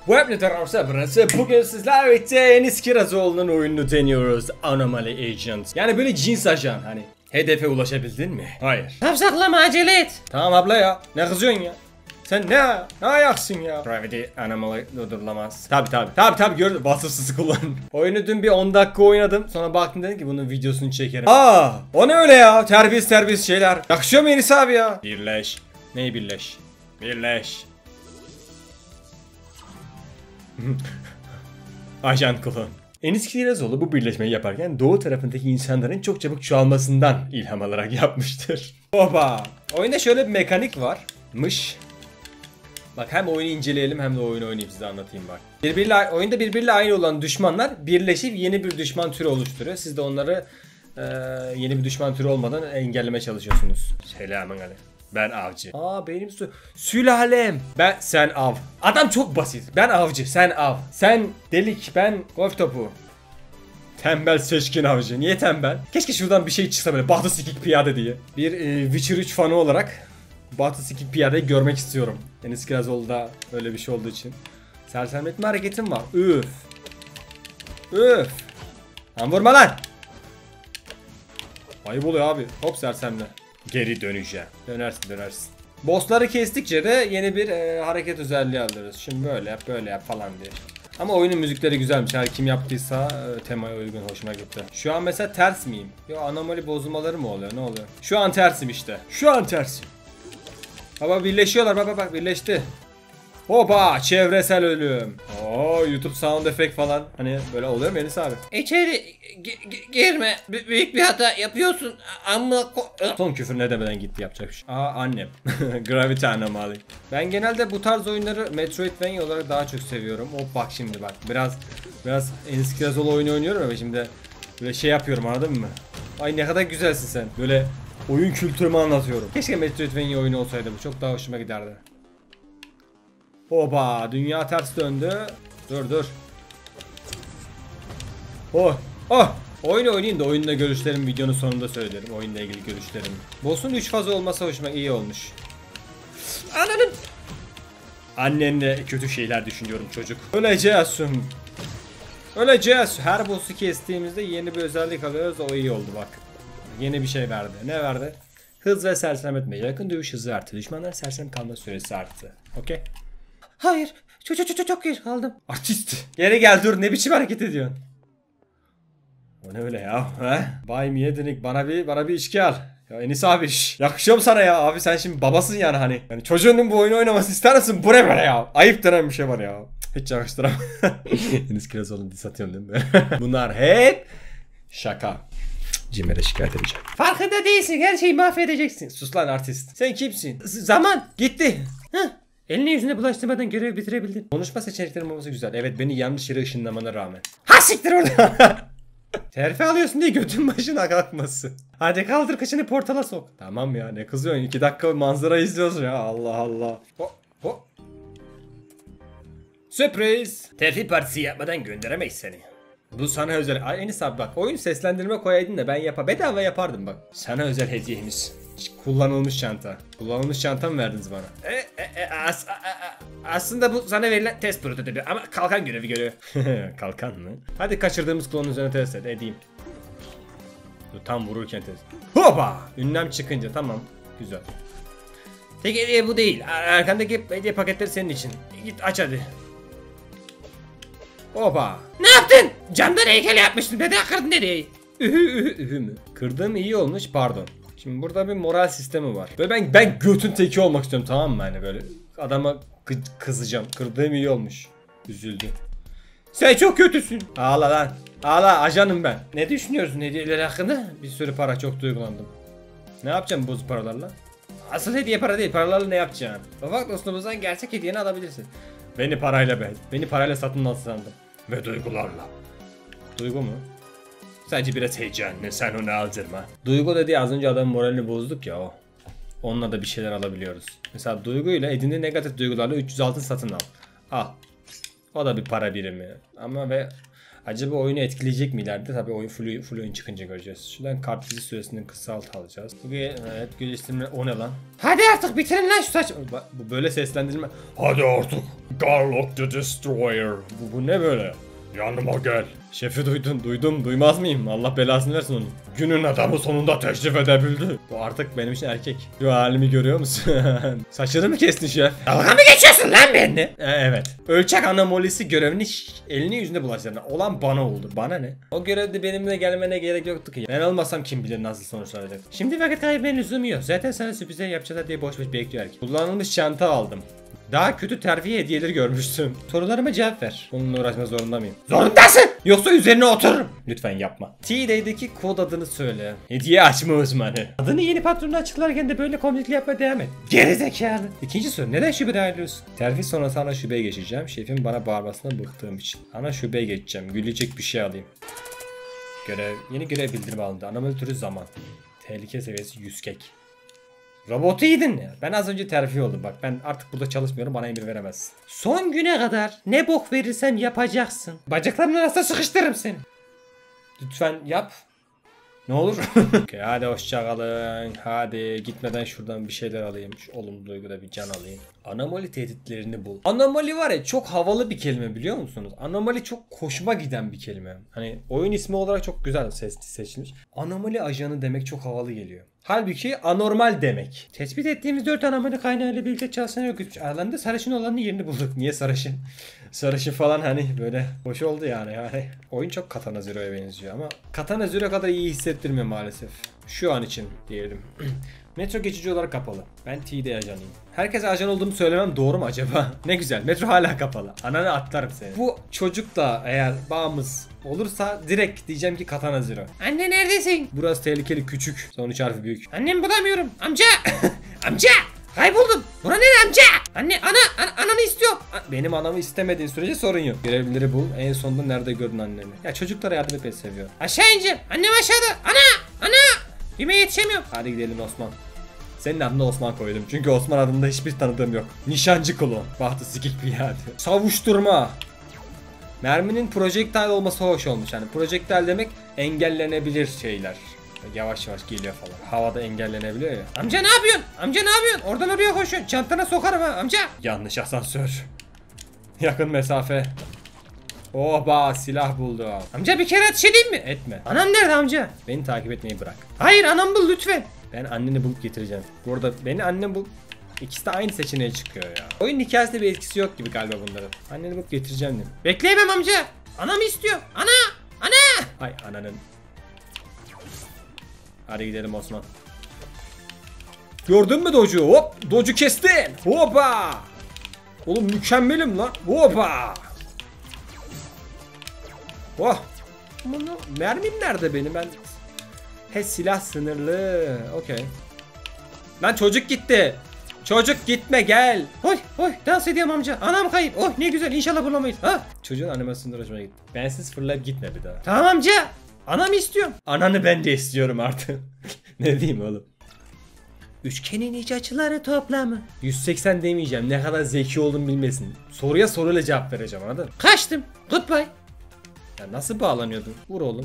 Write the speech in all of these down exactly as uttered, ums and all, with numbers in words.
Web Network'ta burası. Bugün sizlerle birlikte Enis Kirazoğlu'nun oyununu deniyoruz. Anomaly Agent. Yani böyle cins ajan hani. Hedefe ulaşabildin mi? Hayır. Tamam saklama, acele et. Tamam abla ya. Ne kızıyorsun ya? Sen ne? Ne ayaksın ya? Gravity Anomaly durdurulamaz. Tabi tabi. Tabi tabi gördüm. Vasıfsızı kullan. Oyunu dün bir on dakika oynadım. Sonra baktım dedim ki bunun videosunu çekerim. Aa, o ne öyle ya? Terbiyesiz terbiyesiz şeyler. Yakışıyor mu Enis abi ya? Birleş. Neyi birleş? Birleş. Ajan klon. Enis Kirazoğlu bu birleşmeyi yaparken doğu tarafındaki insanların çok çabuk çoğalmasından ilham alarak yapmıştır. Oba! Oyunda şöyle bir mekanik varmış. Bak hem oyunu inceleyelim hem de oyunu oynayıp size anlatayım bak. Birbiriyle, oyunda birbiriyle aynı olan düşmanlar birleşip yeni bir düşman türü oluşturuyor. Siz de onları e, yeni bir düşman türü olmadan engellemeye çalışıyorsunuz. Selamünaleyküm. Ben avcı. Aa benim su sülalem. Ben sen av. Adam çok basit. Ben avcı, sen av. Sen delik, ben golf topu. Tembel seçkin avcı. Niye tembel? Keşke şuradan bir şey çıksa böyle Bahtı Sikik Piyade diye. Bir e, Witcher üç fanı olarak Bahtı Sikik Piyade'yi görmek istiyorum. Enis Kirazoğlu'da öyle bir şey olduğu için. Sersemletme hareketim var. Üf. Üf. Lan vurma lan. Ayıp oluyor abi. Hop sersemle. Geri döneceğim. Dönersin dönersin. Bossları kestikçe de yeni bir e, hareket özelliği alırız. Şimdi böyle yap böyle yap falan diye. Ama oyunun müzikleri güzelmiş. Her kim yaptıysa e, temaya uygun, hoşuma gitti. Şu an mesela ters miyim? Yo, anomali bozulmaları mı oluyor? Ne oluyor? Şu an tersim işte. Şu an tersim. Baba birleşiyorlar, bak bak bak birleşti. Hopa, çevresel ölüm. Oo, YouTube sound effect falan. Hani böyle oluyor mu Enis abi? İçeri girme. B büyük bir hata yapıyorsun. Ama son küfür ne demeden gitti, yapacak bir şey. Aa annem. Gravity Anomaly. Ben genelde bu tarz oyunları Metroidvania olarak daha çok seviyorum. Hop bak şimdi bak. Biraz biraz Enis Kirazoğlu oyunu oynuyorum ya şimdi. Böyle şey yapıyorum, anladın mı? Ay ne kadar güzelsin sen. Böyle oyun kültürümü anlatıyorum. Keşke Metroidvania oyunu olsaydı bu. Çok daha hoşuma giderdi. Oba, dünya ters döndü. Dur dur. Oh oh. Oyun oynayayım da oyunla görüşlerim videonun sonunda söylerim. Oyunla ilgili görüşlerim. Boss'un üç fazı olması hoşuma iyi olmuş. Ananın. Annenle kötü şeyler düşünüyorum çocuk. Öleceğiz. Öleceğiz. Her boss'u kestiğimizde yeni bir özellik alıyoruz. O iyi oldu bak. Yeni bir şey verdi. Ne verdi? Hız ve sersemletme. Yakın dövüş hızı arttı. Düşmanların sersem kalma süresi arttı. Okey. hayır. Çok çok çok çok geç kaldım. Artist. Geri gel, dur, ne biçim hareket ediyorsun? O ne öyle ya? He? Bay Miyedenik bana bir bana bir içki al. Ya Enis abi şş, yakışıyor mu sana ya? Abi sen şimdi babasın yani hani. Yani çocuğunun bu oyunu oynaması ister misin? Bu ne böyle ya? Ayıp denen bir şey var ya. Hiç yakıştıramam. Enis Kirazoğlu'nu diss atıyorsun değil mi? Bunlar hep şaka. Cimer'e şikayet edeceğim. Farkında değilsin, her şeyi mahvedeceksin. Sus lan artist. Sen kimsin? Z zaman Gitti. Heh. Elini yüzüne bulaştırmadan görev bitirebildin. Konuşma seçeneklerim olması güzel. Evet, beni yanlış yere ışınlamana rağmen. Ha siktir orada. Terfi alıyorsun diye götün başına kalkmasın. Hadi kaldır kaşını portala sok. Tamam ya, ne kızıyorsun? iki dakika manzara izliyoruz ya. Allah Allah. Ho, ho. Sürpriz. Terfi partisi yapmadan gönderemeyiz seni. Bu sana özel. Ay Enis abi bak, oyun seslendirme koyaydın da ben yapa bedava yapardım bak. Sana özel hediyemiz. Kullanılmış çanta. Kullanılmış çanta mı verdiniz bana? E, e, e, as, a, a, aslında bu sana verilen test prototipi ama kalkan görevi görüyor. Kalkan mı? Hadi kaçırdığımız klonun üzerine test et, edeyim. Dur, tam vururken test. Hopa! Ünlem çıkınca tamam. Güzel. Tek hediye bu değil. Arkandaki hediye paketleri senin için. Git aç hadi. Hopa! Ne yaptın? Camdan heykel yapmıştın. Neden kırdın hediyeyi? Ühü ühü ühü mü? Kırdığım iyi olmuş, pardon. Şimdi burada bir moral sistemi var. Böyle ben ben götün teki olmak istiyorum, tamam mı, hani böyle adama kızacağım. Kırdığım iyi olmuş. Üzüldü. Sen çok kötüsün. Ağla lan. Ağla, ajanım ben. Ne düşünüyorsun hediyeler hakkında? Bir sürü para, çok duygulandım. Ne yapacağım bu paralarla? Asıl hediye para değil. Paralarla ne yapacaksın? Bak dostumuzdan gerçek hediyeni alabilirsin. Beni parayla be. Beni parayla satın al sandım. Ve duygularla. Duygu mu? Sadece biraz heyecanlı, sen onu aldırma. Duygu dedi, az önce adamın moralini bozduk ya o. Onunla da bir şeyler alabiliyoruz. Mesela duyguyla edindiği negatif duygularla üç yüz altın satın al. Al. O da bir para birimi. Ama ve Acaba oyunu etkileyecek mi ileride? Tabii oyun full, full oyun çıkınca göreceğiz. Şuradan kartvizit süresinin kısalt alacağız. Bugün evet geliştirme o ne lan? Hadi artık bitirin lan şu saç. Bu böyle seslendirme. Hadi artık. Garlock the Destroyer. Bu, bu ne böyle? Yanıma gel. Şefi duydun, duydum, duymaz mıyım? Allah belasını versin onu. Günün adamı sonunda teşrif edebildi. Bu artık benim için erkek. Şu halimi görüyor musun? Saçını mı kestin şef? Dalga mı geçiyorsun lan benimle? E, evet. Ölçek anomolisi görevini elini yüzüne bulaştırdı. Olan bana oldu. Bana ne? O görevde benimle gelmene gerek yoktu ki. Ben olmasam kim bilir nasıl sonuçlar olacak. Şimdi vakit kaybetmenin lüzumu yok. Zaten sana sürprizler yapacaklar diye boş boş bekliyor erkek. Kullanılmış çanta aldım. Daha kötü terfi hediyeleri görmüştüm. Sorularıma cevap ver. Bununla uğraşma zorunda mıyım? Zorundasın. Yoksa üzerine otururum. Lütfen yapma. T-Day'deki kod adını söyle. Hediye açma uzmanı. Adını yeni patronu açıklarken de böyle komiklik yapmaya devam et. Gerizekalı. İkinci soru. Neden şubede ayrılıyorsun? Terfi sonrası ana şubeye geçeceğim. Şefim bana bağırmasına bıktığım için. Ana şubeye geçeceğim. Gülecek bir şey alayım. Görev. Yeni görev bildirimi alındı. Anomali türü zaman. Tehlike seviyesi yüz kek. Robotu yedin ya. Ben az önce terfi oldum. Bak ben artık burada çalışmıyorum. Bana emir veremezsin. Son güne kadar ne bok verirsem yapacaksın. Bacaklarımın arasına sıkıştırırım seni. Lütfen yap. Ne olur. Okay, hadi hoşçakalın. Hadi gitmeden şuradan bir şeyler alayım. Şu olumlu duyguda bir can alayım. Anomali tehditlerini bul. Anomali var ya çok havalı bir kelime biliyor musunuz? Anomali çok hoşuma giden bir kelime. Hani oyun ismi olarak çok güzel seçilmiş. Anomali ajanı demek çok havalı geliyor. Halbuki anormal demek. Tespit ettiğimiz dört anomali kaynağıyla birlikte çalışan örgütmüş. Aralarında sarışın olanın yerini bulduk. Niye sarışın? Sarışın falan hani böyle hoş oldu yani. yani. Oyun çok Katana Zero'ya benziyor ama Katana Zero kadar iyi hissettirmiyor maalesef. Şu an için diyelim. Metro geçici olarak kapalı. Ben T'de ajanıyım. Herkese ajan olduğumu söylemem doğru mu acaba? Ne güzel. Metro hala kapalı. Ananı atlarım seni. Bu çocukla eğer bağımız olursa direkt diyeceğim ki Katana Zero. Anne neredesin? Burası tehlikeli küçük. Sonuç harfi büyük. Annemi bulamıyorum. Amca. Amca. Kayboldum. Bura ne amca? Anne ana, ana ananı istiyor. Benim anamı istemediğin sürece sorun yok. Görevlileri bul. En sonunda nerede gördün anneni? Ya çocuklara yardım etmeyi seviyor. Aşağı ineceğim. Annem aşağıda. Ana. Ana. Yemeğe yetişemiyorum. Hadi gidelim Osman. Senin adına Osman koydum. Çünkü Osman adında hiçbir tanıdığım yok. Nişancı klon. Bahtı sikik bir yerde. Savuşturma. Merminin projektile olması hoş olmuş. Yani projektile demek engellenebilir şeyler. Yavaş yavaş geliyor falan. Havada engellenebiliyor ya. Amca ne yapıyorsun? Amca ne yapıyorsun? Oradan oraya koşuyorsun. Çantana sokarım ha amca. Yanlış asansör. Yakın mesafe. Oha silah buldu. Amca bir kere ateş edeyim mi? Etme. Anam nerede amca? Beni takip etmeyi bırak. Hayır anam bul lütfen. Ben anneni bulup getireceğim. Bu arada beni annem bul... İkisi de aynı seçeneğe çıkıyor ya. Oyun hikayesinde bir etkisi yok gibi galiba bunların. Anneni bulup getireceğim dedim. Bekleyemem amca. Anamı istiyor. Ana! Ana! Ay ananın. Hadi gidelim Osman. Gördün mü Docu? Hop! Docu kestin! Hoppa! Oğlum mükemmelim lan. Hoppa! Oh! Bunu mermim nerede benim? Ben he silah sınırlı. Okey. Lan çocuk gitti. Çocuk gitme gel. Oy oy dans ediyorum amca. Anam kayıp. Oh ne güzel inşallah bulamayız. Ha? Çocuğun animasyonunda hoşuma gitti. Bensiz fırlayıp gitme bir daha. Tamam amca. Anamı istiyorum. Ananı ben de istiyorum artık. Ne diyeyim oğlum? Üçgenin iç açıları toplamı. yüz seksen demeyeceğim. Ne kadar zeki olduğumu bilmesin. Soruya soruyla cevap vereceğim anladın mı? Kaçtım. Goodbye. Ya nasıl bağlanıyordun? Vur oğlum.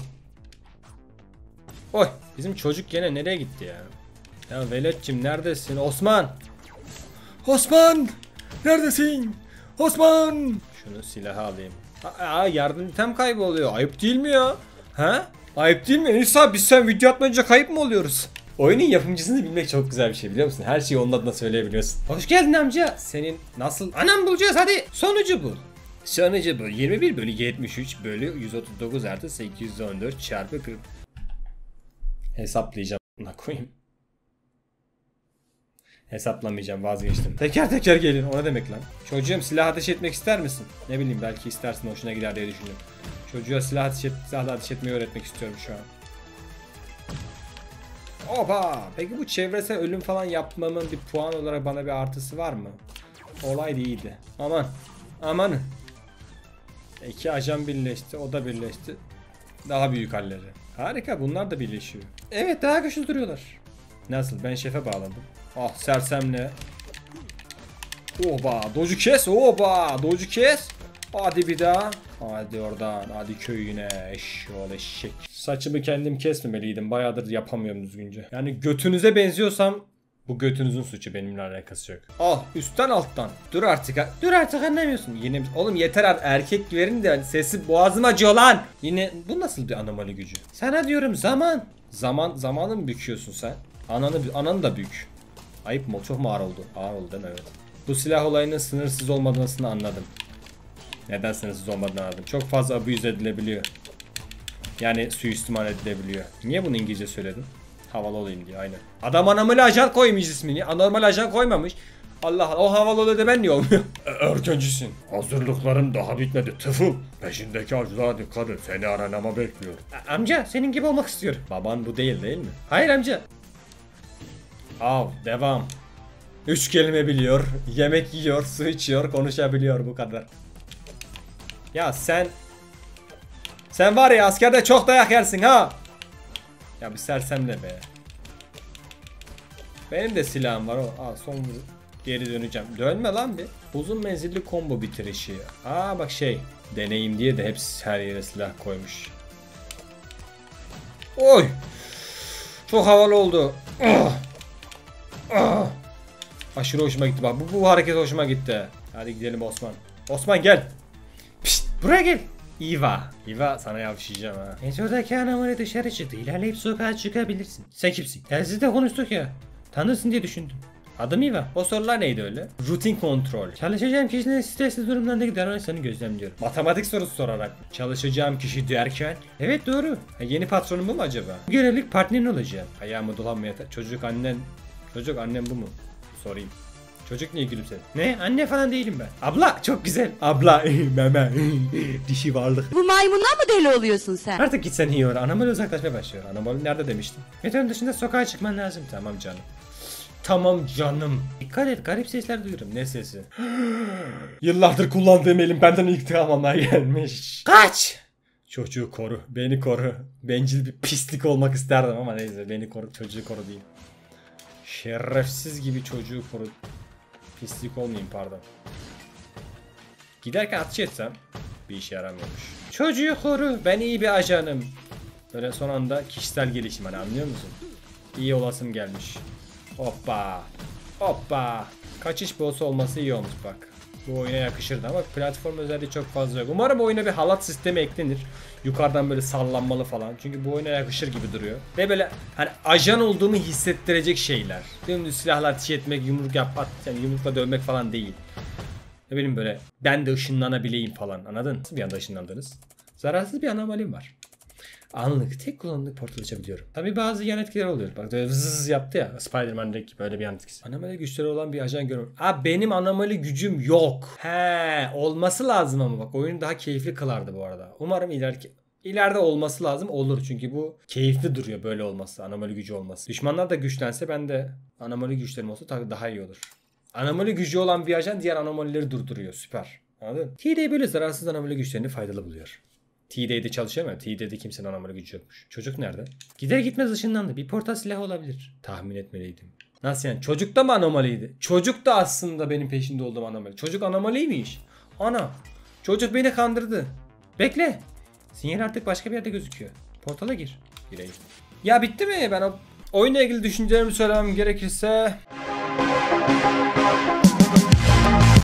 Oy bizim çocuk gene nereye gitti ya? Ya veletçim neredesin? Osman! Osman! Neredesin? Osman! Şunu silaha alayım. Aa yardım item kayboluyor. Ayıp değil mi ya? Ha? Ayıp değil mi? Nisa biz sen video atmayınca kayıp mı oluyoruz? Oyunun yapımcısını bilmek çok güzel bir şey biliyor musun? Her şeyi onun adına söyleyebiliyorsun. Hoş geldin amca. Senin nasıl... Anam bulacağız hadi. Sonucu bul. Sonucu bu. yirmi bir bölü yetmiş üç bölü yüz otuz dokuz artı sekiz yüz on dört çarpı kırk. Hesaplayacağım. Ona koyayım. Hesaplamayacağım vazgeçtim. Teker teker gelin o ne demek lan? Çocuğum silah ateş etmek ister misin? Ne bileyim belki istersin hoşuna gider diye düşündüm. Çocuğa silah ateş, et, silah ateş etmeyi öğretmek istiyorum şu an. Opa! Peki bu çevresel ölüm falan yapmamın bir puan olarak bana bir artısı var mı? Olay değildi. Aman. Aman. İki ajan birleşti. O da birleşti. Daha büyük halleri. Harika bunlar da birleşiyor. Evet daha güçlü duruyorlar. Nasıl? Ben şefe bağladım. Ah sersemle. Oba doju kes. Oba doju kes. Hadi bir daha. Hadi oradan, hadi köyüne, eşşoğlu eşek. Saçımı kendim kesmemeliydim, bayağıdır yapamıyorum düzgünce. Yani götünüze benziyorsam bu götünüzün suçu, benimle alakası yok. Al üstten alttan. Dur artık ha. Dur artık anlamıyorsun. Yine oğlum yeter artık, erkek verin de sesi boğazım acıyor lan. Yine bu nasıl bir anomali gücü? Sana diyorum zaman. Zaman zamanı mı büküyorsun sen? Ananı ananı da bük. Ayıp mı? Çok mu ağır oldu? Ağır oldu değil mi? Evet. Bu silah olayının sınırsız olmadığını anladım. Neden sınırsız olmadığını anladım. Çok fazla abuse edilebiliyor. Yani suistimal edilebiliyor. Niye bunu İngilizce söyledim? Havalı olayım diye, aynen. Adam anomali ajan koymuş ismini. Anormal ajan koymamış. Allah Allah, o havalı oluyor da ben niye olmuyor? Erkencisin. Hazırlıkların daha bitmedi. Tıfıl. Peşindeki avcılara dikkat et. Seni aranama bekliyor. A amca senin gibi olmak istiyorum. Baban bu değil değil mi? Hayır amca. Av devam. Üç kelime biliyor. Yemek yiyor, su içiyor, konuşabiliyor, bu kadar. Ya sen Sen var ya askerde çok dayak yersin ha. Ya bir sersemle be. Benim de silahım var o. Aa, son geri döneceğim. Dönme lan bir. Uzun menzilli combo bitirişi. Aa bak şey. Deneyim diye de hepsi her yere silah koymuş. Oy. Çok havalı oldu. Ah. Ah. Aşırı hoşuma gitti bak. Bu, bu hareket hoşuma gitti. Hadi gidelim Osman. Osman gel. Pişt, buraya gel. Eva. Eva sana yavşayacağım ha. Metro'daki anomali dışarı çıktı. İlerleyip sokağa çıkabilirsin. Sen kimsin? Telsizde konuştuk ya. Tanırsın diye düşündüm. Adım Eva. O sorular neydi öyle? Rutin kontrol. Çalışacağım kişinin stresli durumlarındaki davranışlarını gözlemliyorum. Matematik sorusu sorarak. Çalışacağım kişi derken? Evet doğru. Ha, yeni patronum bu mu acaba? Bu görevlilik partnerin olacağım. Ayağımı dolanmaya... Çocuk annen... Çocuk annem bu mu? Sorayım. Çocuk niye gülümsedi? Ne? Anne falan değilim ben. Abla çok güzel. Abla meme dişi varlık. Bu maymundan mı deli oluyorsun sen? Artık gitsen iyi olur. Anomali uzaklaşmaya başlıyor. Anomali nerede demiştim? Metronun dışında sokağa çıkman lazım. Tamam canım. Tamam canım. Dikkat et, garip sesler duyuyorum. Ne sesi? Yıllardır kullandığım elim benden intikam almaya gelmiş. Kaç! Çocuğu koru. Beni koru. Bencil bir pislik olmak isterdim ama neyse. Beni koru. Çocuğu koru diyeyim. Şerefsiz gibi çocuğu koru. Pislik olmayayım pardon. Giderken atış etsem bir işe yaramıyormuş. Çocuğu koru. Ben iyi bir ajanım. Böyle son anda kişisel gelişim, hani anlıyor musun? İyi olasım gelmiş. Hoppa. Hoppa. Kaçış boss'u olması iyi olmuş bak. Bu oyuna yakışırdı ama platform özelliği çok fazla yok. Umarım oyuna bir halat sistemi eklenir. Yukarıdan böyle sallanmalı falan. Çünkü bu oyuna yakışır gibi duruyor. Ve böyle hani ajan olduğumu hissettirecek şeyler. Dümdüz silahla ateş etmek, yumruk yapmak, yani yumrukla dövmek falan değil. Ne bileyim böyle ben de ışınlanabileyim falan, anladın? Nasıl bir anda ışınlandınız? Zararsız bir anomalim var. Anlık tek kullanımlık portal açabiliyorum. Tabi bazı yan etkiler oluyor. Bak böyle vızız yaptı ya Spider-Man'deki böyle bir yan etkisi. Anomali güçleri olan bir ajan görüyorum. Aa benim anomali gücüm yok. He olması lazım ama bak oyunu daha keyifli kılardı bu arada. Umarım ileriki ileride olması lazım, olur çünkü bu keyifli duruyor böyle olması, anomali gücü olması. Düşmanlar da güçlense ben de anomali güçlerim olsa tabii daha iyi olur. Anomali gücü olan bir ajan diğer anomalileri durduruyor, süper. Anladın? T D böyle zararsız anomali güçlerini faydalı buluyor. T D'de çalışıyor mu? T D'de kimsenin anomali gücü yokmuş. Çocuk nerede? Gider gitmez ışınlandı. Bir portal silahı olabilir. Tahmin etmeliydim. Nasıl yani? Çocuk da mı anomaliydi? Çocuk da aslında benim peşinde olduğum anomali. Çocuk anomaliymiş. Ana. Çocuk beni kandırdı. Bekle. Sinyal artık başka bir yerde gözüküyor. Portala gir. Gireyim. Ya bitti mi? Ben o oyunla ilgili düşüncelerimi söylemem gerekirse...